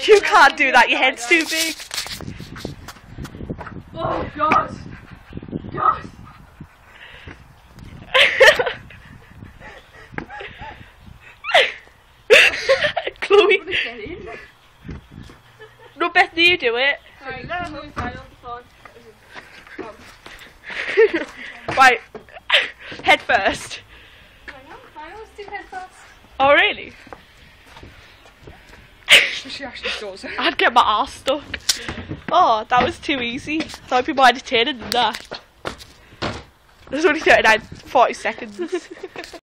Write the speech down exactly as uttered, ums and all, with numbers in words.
You can't do that, your head's too big. Oh God! God! Chloe. I'm gonna get in. No, Beth, do you do it? Right, let me find on the phone. Right, head first. I know, I always do head first. Oh, really? She actually does it. I'd get my arse stuck. Oh, that was too easy. Thought people might have turned than that. There's only thirty-nine, forty seconds.